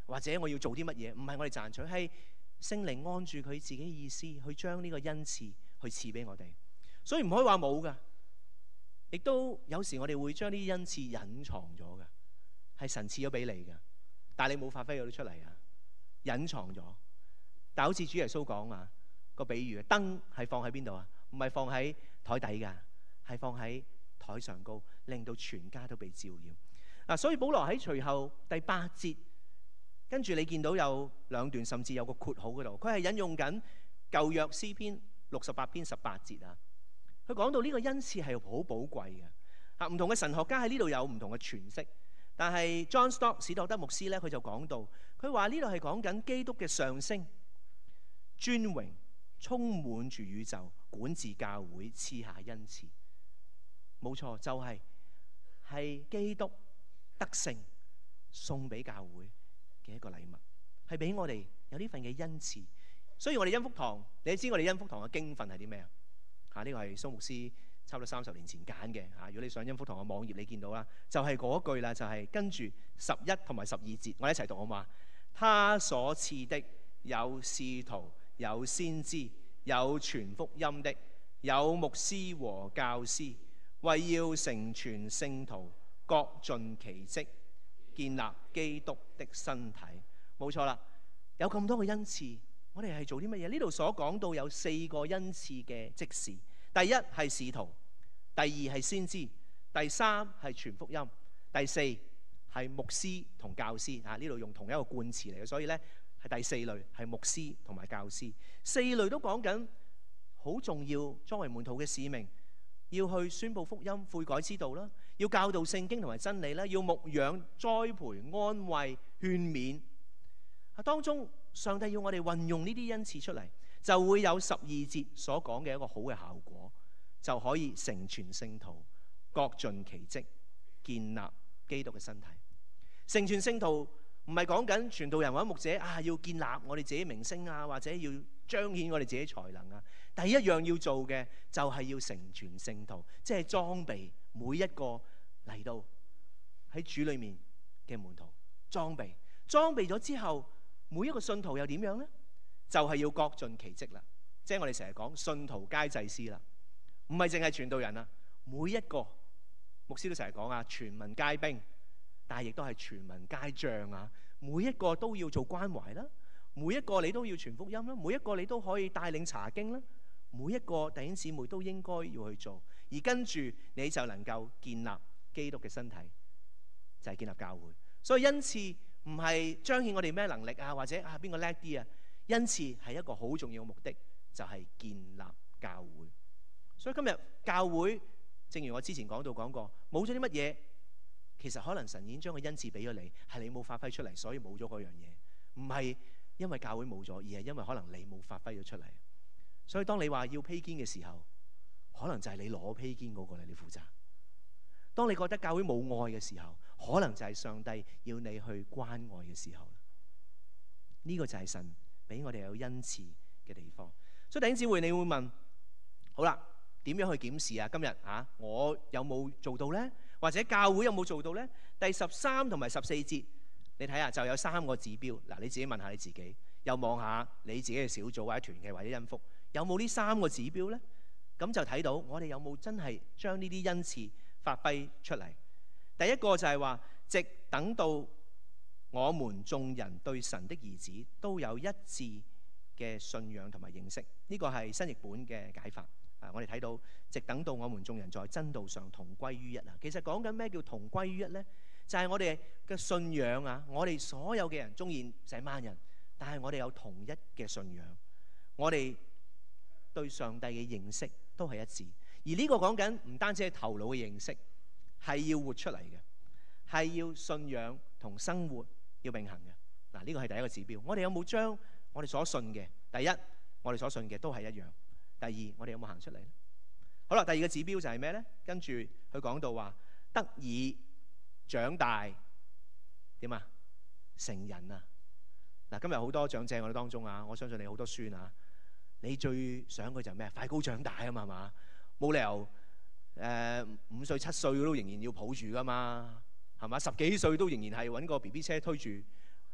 或者我要做啲乜嘢，唔係我哋賺取，係聖靈按住佢自己意思去將呢個恩賜去賜俾我哋。所以唔可以話冇噶，亦都有時我哋會將啲恩賜隱藏咗噶，係神賜咗俾你噶，但係你冇發揮到出嚟啊，隱藏咗。但係好似主耶穌講啊個比喻，燈係放喺邊度啊？唔係放喺台底噶，係放喺台上高，令到全家都被照耀。嗱，所以保羅喺隨後第八節，跟住你見到有兩段，甚至有個括號嗰度，佢係引用緊舊約詩篇六十八篇十八節啊。佢講到呢個恩賜係好寶貴嘅。啊，唔同嘅神學家喺呢度有唔同嘅詮釋，但係 John Stott 史托德牧師咧，佢就講到，佢話呢度係講緊基督嘅上升、尊榮，充滿住宇宙，管治教會，賜下恩賜。冇錯，就係、是、係基督得勝送俾教會嘅一個禮物，係俾我哋有呢份嘅恩賜。所以我哋恩福堂，你知我哋恩福堂嘅經訓係啲咩啊？嚇，呢個係蘇牧師差唔多三十年前揀嘅嚇。如果你上恩福堂嘅網頁，你見到啦，就係、是、嗰句啦，就係、是、跟住十一同埋十二節，我哋一齊讀好嘛？他所賜的有使徒，有先知，有傳福音的，有牧師和教師，為要成全聖徒，各盡其職，建立基督的身體。冇錯啦，有咁多個恩賜，我哋係做啲乜嘢？呢度所講到有四個恩賜嘅職事，第一係使徒，第二係先知，第三係傳福音，第四係牧師同教師。啊，呢度用同一個冠詞嚟嘅，所以呢係第四類係牧師同埋教師。四類都講緊好重要，作為門徒嘅使命，要去宣佈福音、悔改之道啦，要教導聖經同埋真理啦，要牧養、栽培、安慰、勸勉。當中上帝要我哋運用呢啲恩賜出嚟，就會有十二節所講嘅一個好嘅效果，就可以成全聖徒，各盡其職，建立基督嘅身體。成全聖徒唔係講緊傳道人或者牧者啊，要建立我哋自己名聲啊，或者要彰顯我哋自己才能啊。第一樣要做嘅就係要成全聖徒，即係裝備每一個嚟到喺主裏面嘅門徒。裝備裝備咗之後，每一個信徒又點樣呢？就係要各盡其職啦。即係我哋成日講信徒皆祭司啦，唔係淨係傳道人啊，每一個牧師都成日講啊，全民皆兵，但係亦都係全民皆將啊。每一個都要做關懷啦，每一個你都要傳福音啦，每一個你都可以帶領查經啦，每一個弟兄姊妹都應該要去做，而跟住你就能夠建立基督嘅身體，就係建立教會。所以恩賜唔係彰顯我哋咩能力啊，或者啊邊個叻啲啊，恩賜係一個好重要嘅目的，就係建立教會。所以今日教會，正如我之前講到講過，冇咗啲乜嘢，其實可能神已經將個恩賜俾咗你，係你冇發揮出嚟，所以冇咗嗰樣嘢。唔係因為教會冇咗，而係因為可能你冇發揮咗出嚟。所以當你話要披肩嘅時候，可能就係你攞披肩嗰個你負責。當你覺得教會冇愛嘅時候，可能就係上帝要你去關愛嘅時候。呢個就係神俾我哋有恩賜嘅地方。所以弟兄姊妹，你會問：好啦，點樣去檢視啊？今日啊，我有冇做到呢？或者教會有冇做到呢？第十三同埋十四節，你睇下就有三個指標。嗱，你自己問下你自己，又望下你自己嘅小組或者團契或者恩福，有冇呢三個指標呢？咁就睇到我哋有冇真係將呢啲恩賜發揮出嚟。第一個就係話，直等到我們眾人對神的兒子都有一致嘅信仰同埋認識。呢個係新譯本嘅解法。啊，我哋睇到直等到我們眾人在真道上同歸於一啊。其實講緊咩叫同歸於一呢？就係我哋嘅信仰啊！我哋所有嘅人，縱然成萬人，但係我哋有同一嘅信仰，我哋對上帝嘅認識都係一致。而呢個講緊唔單止係頭腦嘅認識，係要活出嚟嘅，係要信仰同生活要並行嘅。嗱，呢個係第一個指標。我哋有冇將我哋所信嘅，第一，我哋所信嘅都係一樣；第二，我哋有冇行出嚟呢？好啦，第二個指標就係咩呢？跟住佢講到話得以長大點啊？成人啊！嗱，今日好多長者我哋當中啊，我相信你好多孫啊，你最想佢就係咩？快高長大啊嘛，係嘛？冇理由誒五歲七歲都仍然要抱住噶嘛，係嘛？十幾歲都仍然係揾個 B B 車推住，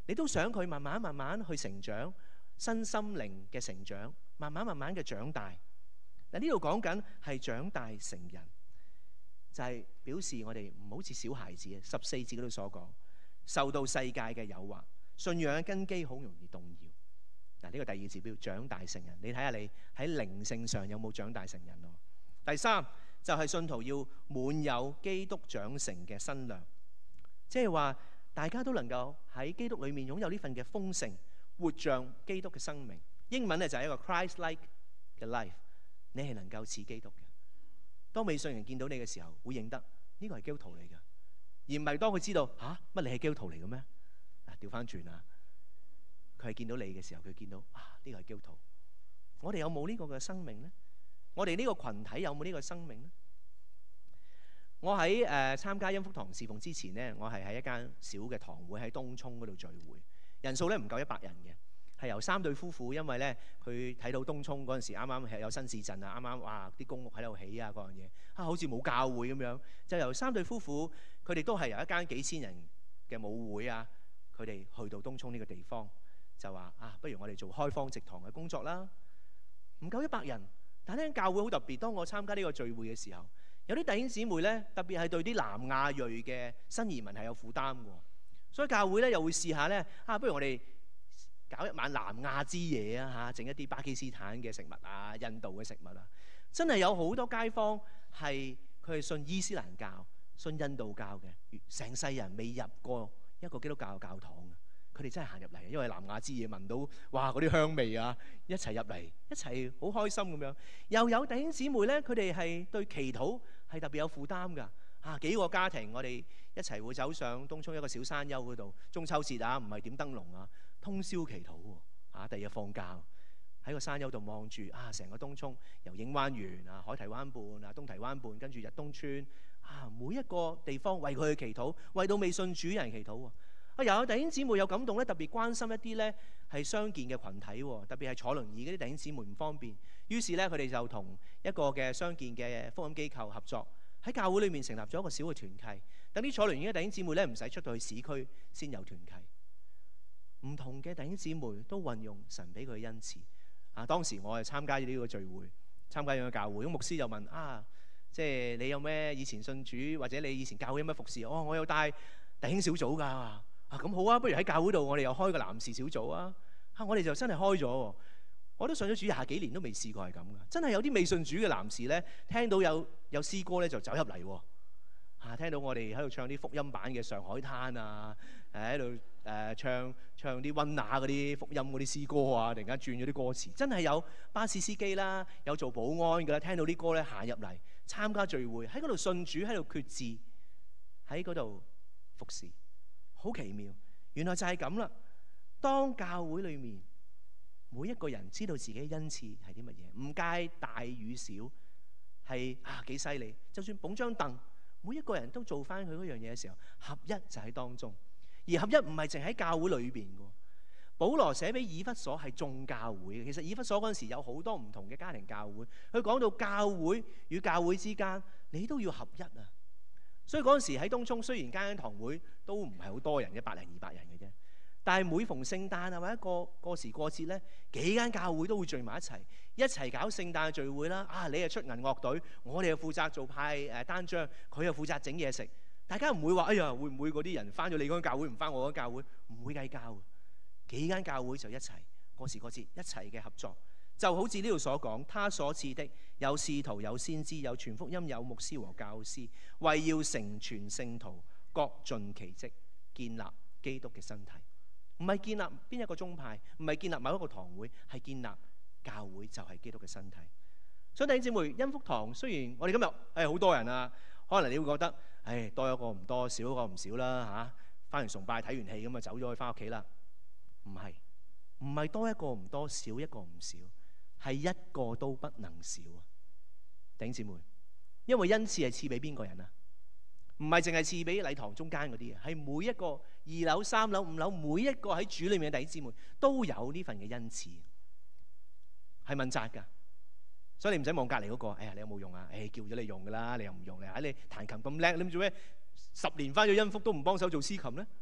你都想佢慢慢慢慢去成長，身心靈嘅成長，慢慢慢慢嘅長大。嗱，呢度講緊係長大成人，就係表示我哋唔好似小孩子。十四節嗰度所講，受到世界嘅誘惑，信仰嘅根基好容易動搖。嗱，呢個第二指標，長大成人。你睇下你喺靈性上有冇長大成人咯？第三就係信徒要滿有基督長成嘅身量，即係話大家都能夠喺基督裏面擁有呢份嘅豐盛，活像基督嘅生命。英文咧就係一個 Christ-like 嘅 life， 你係能夠似基督嘅。當未信人見到你嘅時候，會認得呢個係基督徒嚟嘅，而唔係當佢知道吓乜你係基督徒嚟嘅咩？嗱，調翻轉啊！佢係見到你嘅時候，佢見到啊呢個係基督徒。我哋有冇呢個嘅生命呢？我哋呢個群體有冇呢個生命呢？我喺誒參加恩福堂侍奉之前呢，我係喺一間小嘅堂會喺東涌嗰度聚會，人數咧唔夠一百人嘅，係由三對夫婦，因為咧佢睇到東涌嗰陣時啱啱係有新市鎮啊，啱啱哇啲公屋喺度起啊嗰樣嘢啊，好似冇教會咁樣，就由三對夫婦，佢哋都係由一間幾千人嘅舞會啊，佢哋去到東涌呢個地方，就話啊，不如我哋做開荒植堂嘅工作啦。唔夠一百人，但係呢間教會好特別。當我參加呢個聚會嘅時候，有啲弟兄姊妹咧，特別係對啲南亞裔嘅新移民係有負擔嘅，所以教會咧又會試下咧啊，不如我哋搞一晚南亞之夜啊嚇，整一啲巴基斯坦嘅食物啊、印度嘅食物啊，真係有好多街坊係佢係信伊斯蘭教、信印度教嘅，成世人未入過一個基督教嘅教堂嘅。佢哋真係行入嚟，因為南亞之夜聞到哇嗰啲香味啊，一齊入嚟，一齊好開心咁樣。又有弟兄姊妹咧，佢哋係對祈禱係特別有負擔㗎。啊，幾個家庭我哋一齊會走上東涌一個小山丘嗰度，中秋節啊，唔係點燈籠啊，通宵祈禱喎。啊，第二日放假喺個山丘度望住啊，成個東涌由影灣園啊、海堤灣畔啊、東堤灣畔，跟住日東村啊，每一個地方為佢去祈禱，為到未信主人祈禱喎。啊！又有弟兄姊妹有感動咧，特別關心一啲咧係傷健嘅群體喎，特別係坐輪椅嗰啲弟兄姊妹唔方便，於是咧佢哋就同一個嘅傷健嘅福音機構合作，喺教會裏面成立咗一個小嘅團契，等啲坐輪椅嘅弟兄姊妹咧唔使出到去市區先有團契。唔同嘅弟兄姊妹都運用神俾佢嘅恩賜。啊，當時我係參加呢個聚會，參加咗個教會，咁牧師就問啊，即係你有咩以前信主或者你以前教會有咩服侍？哦，我有帶弟兄小組㗎。啊，咁好啊！不如喺教會度，我哋又開個男士小組啊！啊，我哋就真係開咗。我都信咗主廿幾年，都未試過係咁噶。真係有啲未信主嘅男士咧，聽到有有詩歌咧，就走入嚟喎。啊，聽到我哋喺度唱啲福音版嘅《上海灘》啊，誒喺度誒唱唱啲溫拿嗰啲福音嗰啲詩歌啊，突然間轉咗啲歌詞，真係有巴士司機啦，有做保安㗎啦，聽到啲歌咧行入嚟參加聚會，喺嗰度信主，喺度決志，喺嗰度服侍。好奇妙，原來就係咁啦。當教會裏面每一個人知道自己恩賜係啲乜嘢，唔計大與小，係啊幾犀利。就算捧張凳，每一個人都做翻佢嗰樣嘢嘅時候，合一就喺當中。而合一唔係淨喺教會裏邊嘅。保羅寫俾以弗所係眾教會嘅。其實以弗所嗰陣時有好多唔同嘅家庭教會，佢講到教會與教會之間，你都要合一啊。所以嗰陣時喺東涌，雖然間間堂會都唔係好多人，一百零二百人嘅啫，但係每逢聖誕啊或者過過時過節咧，幾間教會都會聚埋一齊，一齊搞聖誕聚會啦。啊，你係出銀樂隊，我哋又負責做派誒單張，佢又負責整嘢食。大家唔會話哎呀，會唔會嗰啲人翻咗你嗰間教會唔翻我嗰間教會？唔會計較。幾間教會就一齊過時過節一齊嘅合作。就好似呢度所講，他所賜的有使徒，有先知，有傳福音，有牧師和教師，為要成全聖徒，各盡其職，建立基督嘅身體。唔係建立邊一個宗派，唔係建立某一個堂會，係建立教會就係基督嘅身體。所以弟兄姊妹，恩福堂雖然我哋今日誒好多人啊，可能你會覺得誒多一個唔多，少一個唔少啦嚇。翻完崇拜睇完戲咁啊，走咗去翻屋企啦。唔係，唔係多一個唔多，少一個唔少。係一個都不能少啊！弟兄姊妹，因為恩賜係賜俾邊個人啊？唔係淨係賜俾禮堂中間嗰啲啊，係每一個二樓、三樓、五樓，每一個喺主裏面嘅弟兄姊妹都有呢份嘅恩賜，係問責㗎。所以你唔使望隔離嗰個，哎呀你有冇用啊？誒叫咗你用㗎啦，你又唔用，你喺你彈琴咁叻，你做咩十年翻咗恩福都唔幫手做司琴咧？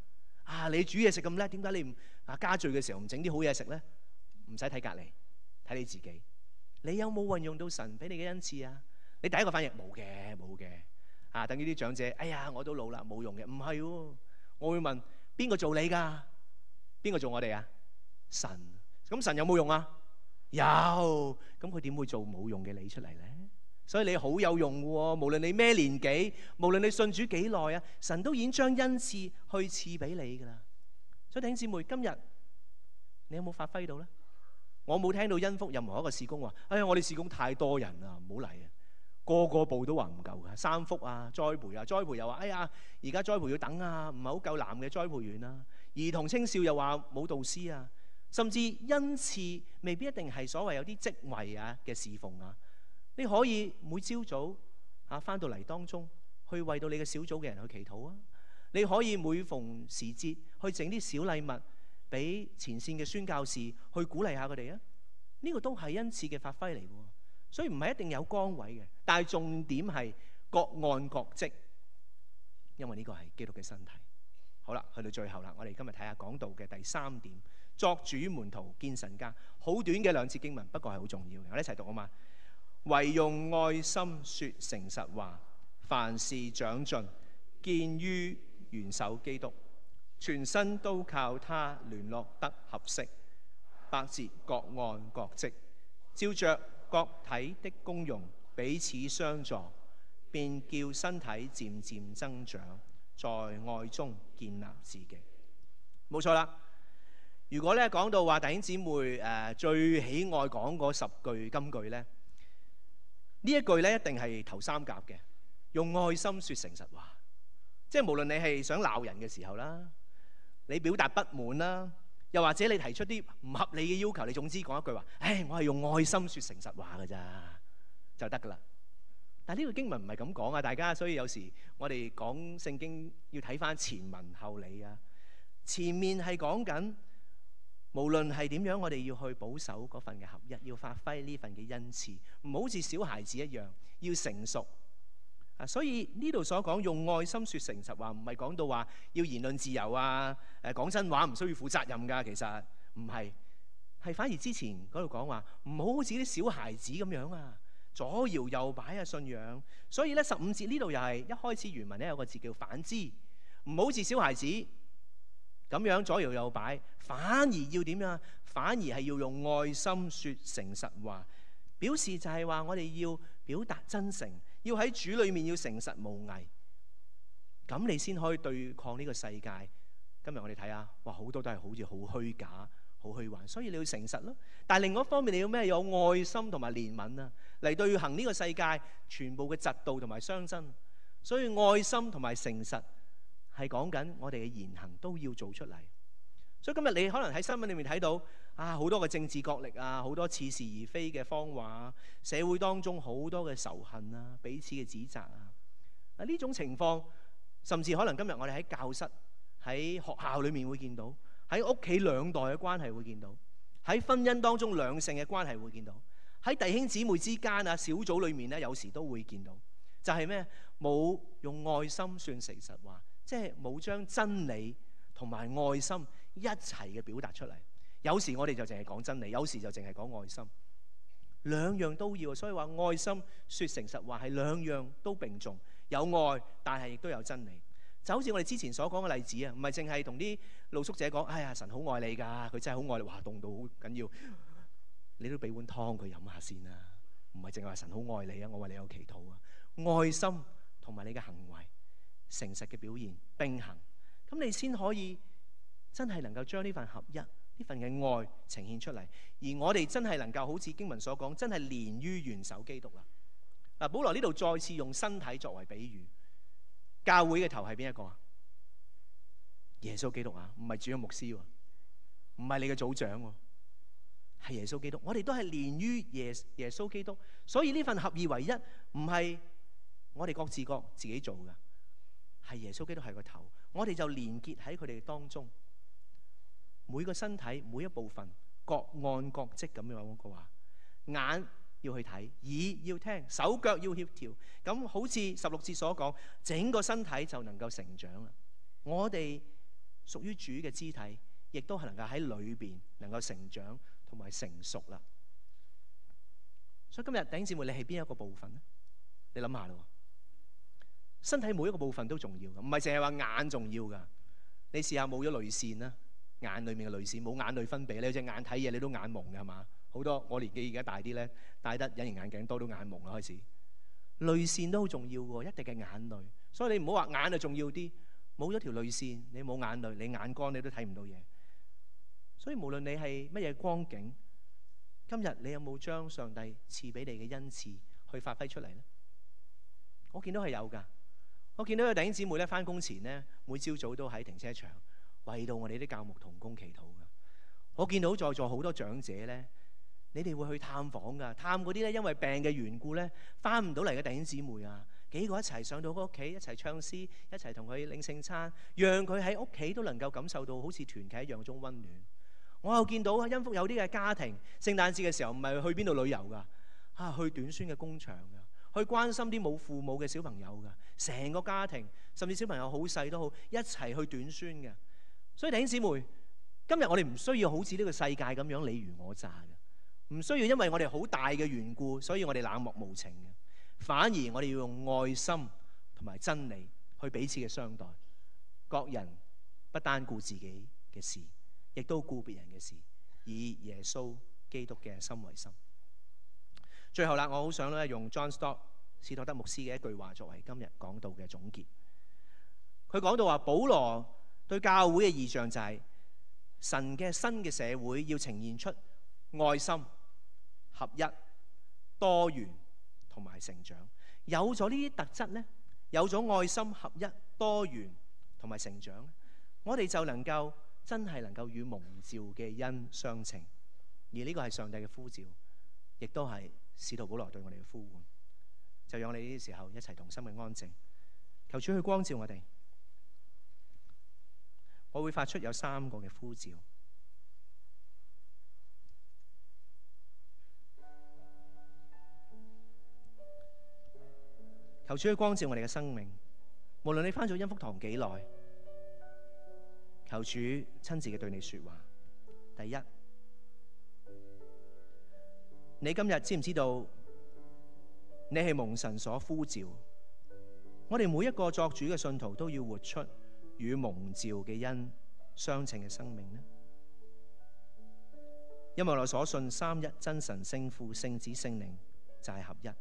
啊，你煮嘢食咁叻，點解你唔啊加聚嘅時候唔整啲好嘢食咧？唔使睇隔離，睇你自己。你有冇運用到神俾你嘅恩賜啊？你第一個反應冇嘅，冇嘅。啊，等於啲長者，哎呀，我都老啦，冇用嘅。唔係喎，我會問邊個做你㗎？邊個做我哋啊？神。咁神有冇用啊？有。咁佢點會做冇用嘅你出嚟咧？所以你好有用嘅喎，無論你咩年紀，無論你信主幾耐啊，神都已經將恩賜去賜俾你㗎啦。所以弟兄姊妹，今日你有冇發揮到咧？我冇聽到恩福任何一個事工話，哎呀，我哋事工太多人啦，唔好嚟啊！個個部都話唔夠㗎，三福啊、栽培啊、栽培又話，哎呀，而家栽培要等啊，唔係好夠男嘅栽培員啊。兒童青少又話冇導師啊，甚至恩賜未必一定係所謂有啲職位啊嘅侍奉啊。你可以每朝早啊返到嚟當中去為到你嘅小組嘅人去祈禱啊。你可以每逢時節去整啲小禮物俾前線嘅宣教士去鼓勵下佢哋啊。呢個都係恩賜嘅發揮嚟嘅，所以唔係一定有崗位嘅，但係重點係各按各職，因為呢個係基督嘅身體。好啦，去到最後啦，我哋今日睇下講道嘅第三點，作主門徒見神家。好短嘅兩節經文，不過係好重要嘅，我哋一齊讀啊嘛。惟用愛心說誠實話，凡事長進，見於元首基督，全身都靠他聯絡得合適，百節各按各職，照着各體的功用彼此相助，便叫身體漸漸增長，在愛中建立自己。冇錯啦。如果咧講到話弟兄姊妹誒最喜愛講嗰十句金句咧，呢一句咧一定係頭三甲嘅，用愛心說誠實話。即係無論你係想鬧人嘅時候啦，你表達不滿啦，又或者你提出啲唔合理嘅要求，你總之講一句話，唉，我係用愛心說誠實話㗎咋，就得㗎啦。但係呢個經文唔係咁講啊，大家，所以有時我哋講聖經要睇返前文後理啊。前面係講緊無論係點樣，我哋要去保守嗰份嘅合一，要發揮呢份嘅恩賜，唔好似小孩子一樣，要成熟啊。所以呢度所講用愛心說誠實話，唔係講到話要言論自由啊，誒講真話唔需要負責任㗎。其實唔係，係反而之前嗰度講話唔好好似啲小孩子咁樣啊，左搖右擺啊信仰。所以咧十五節呢度又係一開始原文咧有個字叫反之，唔好似小孩子咁樣左搖右擺，反而要點樣？反而係要用愛心說誠實話，表示就係話我哋要表達真誠，要喺主裏面要誠實無偽，咁你先可以對抗呢個世界。今日我哋睇下，哇，好多都係好似好虛假、好虛幻，所以你要誠實咯。但係另外一方面，你要咩？有愛心同埋憐憫啊，嚟對行呢個世界全部嘅嫉妒同埋相爭。所以愛心同埋誠實係講緊我哋嘅言行都要做出嚟。所以今日你可能喺新聞裏面睇到啊，好多嘅政治角力啊，好多似是而非嘅謊話，社會當中好多嘅仇恨啊，彼此嘅指責啊。啊，呢種情況，甚至可能今日我哋喺教室、喺學校裏面會見到，喺屋企兩代嘅關係會見到，喺婚姻當中兩性嘅關係會見到，喺弟兄姊妹之間啊，小組裏面咧有時都會見到，就係咩？冇用愛心算誠實話，即係冇將真理同埋愛心一齊嘅表達出嚟。有時我哋就淨係講真理，有時就淨係講愛心，兩樣都要。所以話愛心說誠實話係兩樣都並重，有愛但係亦都有真理。就好似我哋之前所講嘅例子啊，唔係淨係同啲露宿者講，哎呀，神好愛你㗎，佢真係好愛你，哇，凍到好緊要，你都俾碗湯佢飲下先啦。唔係淨係話神好愛你啊，我為你有祈禱啊。愛心同埋你嘅行為誠實嘅表現並行，咁你先可以真係能夠將呢份合一、呢份嘅愛呈現出嚟。而我哋真係能夠好似經文所講，真係連於元首基督啦。嗱，保羅呢度再次用身體作為比喻。教會嘅頭係邊一個啊？耶穌基督啊，唔係主任牧師喎，唔係你嘅組長喎，係耶穌基督。我哋都係連於耶耶穌基督，所以呢份合二為一唔係我哋各自各自己做嘅，係耶穌基督係個頭，我哋就連結喺佢哋當中。每個身體每一部分各按各職咁樣講話，眼要去睇，耳要聽，手腳要協調，咁好似十六節所講，整個身體就能夠成長啦。我哋屬於主嘅肢體，亦都係能夠喺裏邊能夠成長同埋成熟啦。所以今日弟兄姊妹，你係邊一個部分呢？你諗下咯，身體每一個部分都重要嘅，唔係淨係話眼重要噶。你試下冇咗淚腺啦，眼裏面嘅淚腺冇眼淚分泌，你隻眼睇嘢你都眼蒙嘅係嘛？好多我年紀而家大啲咧，戴得隱形眼鏡多都眼蒙啦開始。淚腺都好重要喎，一滴嘅眼淚。所以你唔好話眼就重要啲，冇咗條淚腺，你冇眼淚，你眼乾你都睇唔到嘢。所以無論你係乜嘢光景，今日你有冇將上帝賜俾你嘅恩賜去發揮出嚟呢？我見到係有㗎。我見到有弟兄姊妹咧，返工前咧，每朝早都喺停車場為到我哋啲教牧同工祈禱㗎。我見到在座好多長者咧，你哋會去探訪㗎，探嗰啲咧因為病嘅緣故咧返唔到嚟嘅弟兄姊妹啊，幾個一齊上到佢屋企，一齊唱詩，一齊同佢領聖餐，讓佢喺屋企都能夠感受到好似團契一樣種溫暖。我又見到啊，恩福有啲嘅家庭，聖誕節嘅時候唔係去邊度旅遊㗎，啊去短宣嘅工場㗎，去關心啲冇父母嘅小朋友㗎，成個家庭甚至小朋友好細都好，一齊去短宣嘅。所以弟兄姊妹，今日我哋唔需要好似呢個世界咁樣你虞我詐嘅，唔需要因為我哋好大嘅緣故，所以我哋冷漠無情嘅，反而我哋要用愛心同埋真理去彼此嘅相待。各人不單顧自己嘅事，亦都顧別人嘅事，以耶穌基督嘅心為心。最後啦，我好想咧用 John Stott 史托德牧師嘅一句話作為今日講道嘅總結。佢講到話，保羅對教會嘅異象就係神嘅新嘅社會要呈現出愛心、合一、多元同埋成長。有咗呢啲特質呢，有咗愛心、合一、多元同埋成長，我哋就能夠真係能夠與蒙召嘅恩相稱。而呢個係上帝嘅呼召，亦都係使徒保羅對我哋嘅呼喚。就讓我哋呢啲時候一齊同心嘅安靜，求主去光照我哋。我會發出有三個嘅呼召，求主去光照我哋嘅生命。無論你返咗恩福堂幾耐，求主親自嘅對你說話。第一，你今日知唔知道你係蒙神所呼召？我哋每一個作主嘅信徒都要活出與蒙召嘅恩相稱嘅生命呢？因為我所信三一真神聖父聖子聖靈就係合一。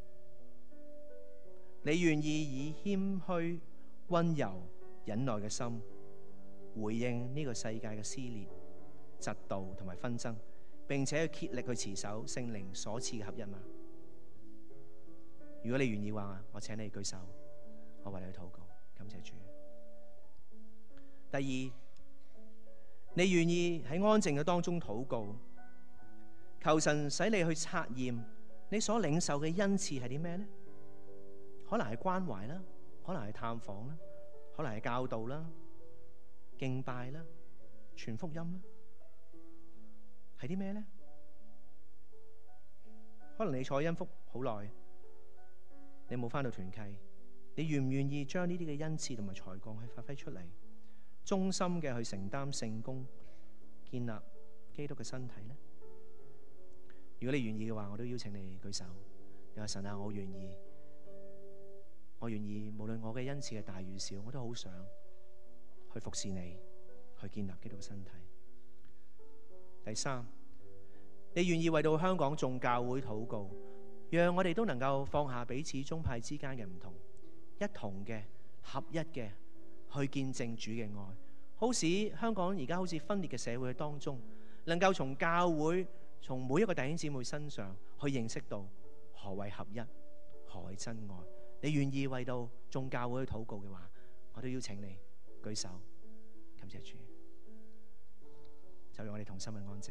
你願意以謙虛、溫柔、忍耐嘅心回應呢個世界嘅撕裂、嫉妒同埋紛爭，並且去竭力去持守聖靈所賜嘅合一嗎？如果你願意話，我請你舉手，我為你去禱告，感謝主。第二，你願意喺安靜嘅當中禱告，求神使你去察驗你所領受嘅恩賜係啲咩呢？可能係關懷啦，可能係探訪啦，可能係教導啦、敬拜啦、傳福音啦，係啲咩呢？可能你坐恩福好耐，你冇返到團契，你願唔願意將呢啲嘅恩賜同埋才幹去發揮出嚟，忠心嘅去承擔聖工，建立基督嘅身體呢？如果你願意嘅話，我都邀請你舉手。你話神啊，我願意。我願意，無論我嘅恩賜係大與小，我都好想去服侍你，去建立基督嘅身體。第三，你願意為到香港眾教會禱告，讓我哋都能夠放下彼此宗派之間嘅唔同，一同嘅合一嘅去見證主嘅愛，好使香港而家好似分裂嘅社會當中，能夠從教會，從每一個弟兄姊妹身上去認識到何謂合一，何謂真愛。你願意為到眾教會去禱告嘅話，我都邀請你舉手，感謝主。就讓我哋同心去安靜。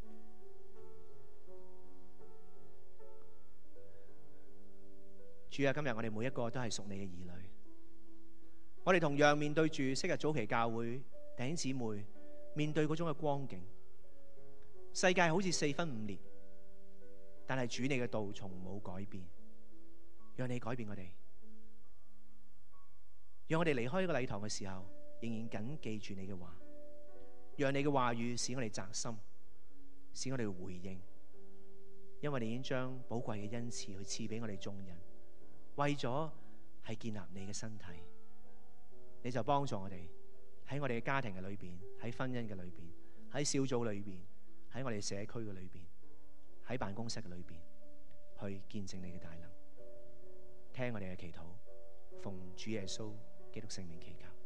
主啊，今日我哋每一個都係屬你嘅兒女，我哋同樣面對住昔日早期教會弟兄姊妹面對嗰種嘅光景，世界好似四分五裂，但係主你嘅道從冇改變。讓你改變我哋，讓我哋離開呢個禮堂嘅時候， 仍然緊記住你嘅話，讓你嘅話語使我哋扎心，使我哋回應，因為你已經將寶貴嘅恩賜去賜俾我哋眾人，為咗係建立你嘅身體。你就幫助我哋喺我哋嘅家庭嘅裏邊，喺婚姻嘅裏邊，喺小組裏邊，喺我哋社區嘅裏邊，喺辦公室嘅裏邊，去見證你嘅大能。聽我哋嘅祈禱，奉主耶穌基督聖名祈求。